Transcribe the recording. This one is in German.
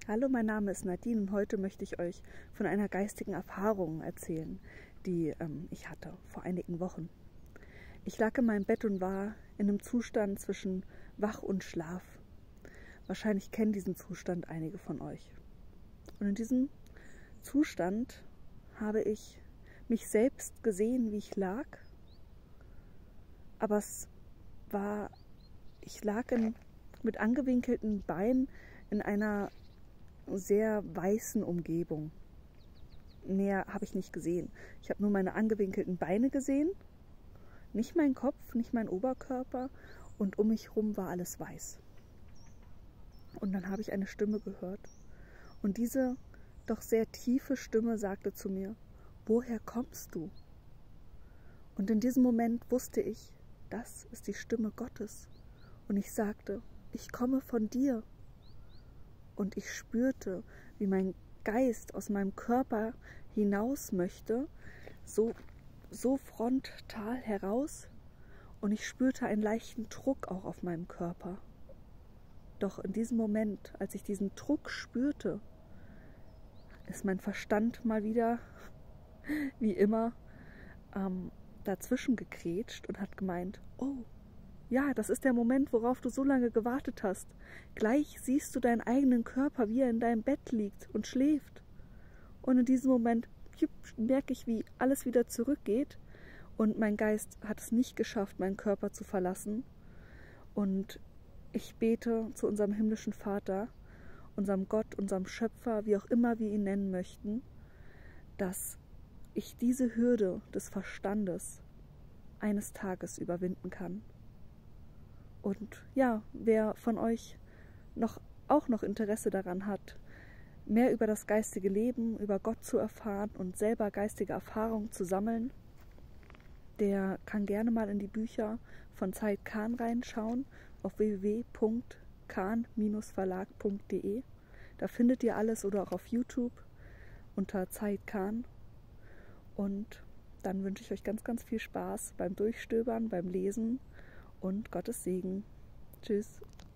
Hallo, mein Name ist Nadine und heute möchte ich euch von einer geistigen Erfahrung erzählen, die ich hatte vor einigen Wochen. Ich lag in meinem Bett und war in einem Zustand zwischen Wach und Schlaf. Wahrscheinlich kennen diesen Zustand einige von euch. Und in diesem Zustand habe ich mich selbst gesehen, wie ich lag, aber ich lag mit angewinkelten Beinen in einer sehr weißen Umgebung. Mehr habe ich nicht gesehen. Ich habe nur meine angewinkelten Beine gesehen, nicht meinen Kopf, nicht meinen Oberkörper, und um mich herum war alles weiß. Und dann habe ich eine Stimme gehört und diese doch sehr tiefe Stimme sagte zu mir: Woher kommst du? Und in diesem Moment wusste ich, das ist die Stimme Gottes. Und ich sagte: Ich komme von dir. Und ich spürte, wie mein Geist aus meinem Körper hinaus möchte, so frontal heraus. Und ich spürte einen leichten Druck auch auf meinem Körper. Doch in diesem Moment, als ich diesen Druck spürte, ist mein Verstand mal wieder, wie immer, dazwischen gegrätscht und hat gemeint: Oh, ja, das ist der Moment, worauf du so lange gewartet hast. Gleich siehst du deinen eigenen Körper, wie er in deinem Bett liegt und schläft. Und in diesem Moment merke ich, wie alles wieder zurückgeht. Und mein Geist hat es nicht geschafft, meinen Körper zu verlassen. Und ich bete zu unserem himmlischen Vater, unserem Gott, unserem Schöpfer, wie auch immer wir ihn nennen möchten, dass ich diese Hürde des Verstandes eines Tages überwinden kann. Und ja, wer von euch auch noch Interesse daran hat, mehr über das geistige Leben, über Gott zu erfahren und selber geistige Erfahrungen zu sammeln, der kann gerne mal in die Bücher von Zeit Kahn reinschauen auf www.kahn-verlag.de. Da findet ihr alles, oder auch auf YouTube unter Zeit Kahn. Und dann wünsche ich euch ganz, ganz viel Spaß beim Durchstöbern, beim Lesen und Gottes Segen. Tschüss.